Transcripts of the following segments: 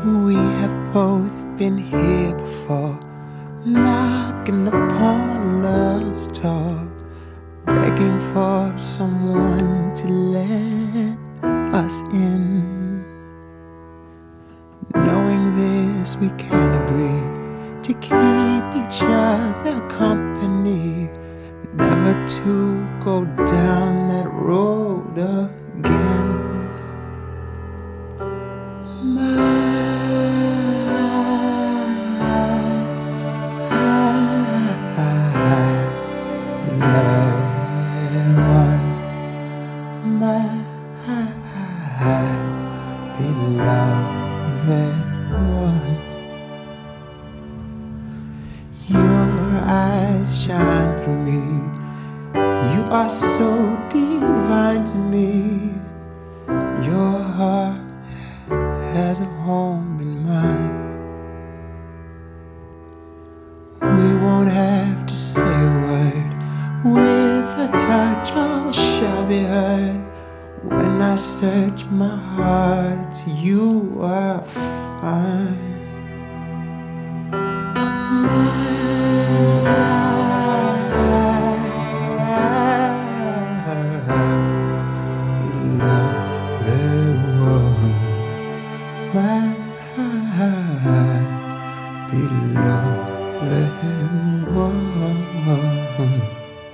We have both been here before, knocking upon love's door, begging for someone to let us in. Knowing this, we can agree to keep each other company, never to go down that road again. Beloved one, your eyes shine through me. You are so divine to me. Your heart has a home in mine. We won't have to say a word. With a touch all shall be heard. When I search my heart, you are fine. My beloved one.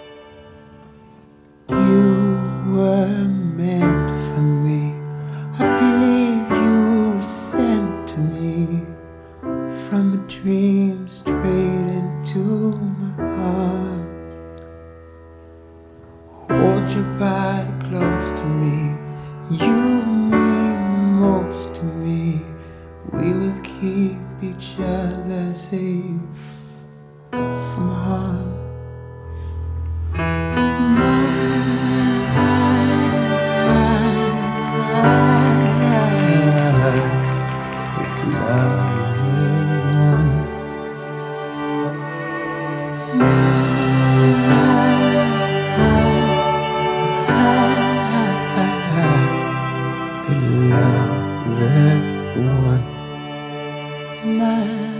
You were meant for me. I believe you were sent to me from a dream straight into my heart. Hold your body close to me. You mean the most to me. We will keep each other safe from harm. Beloved one, my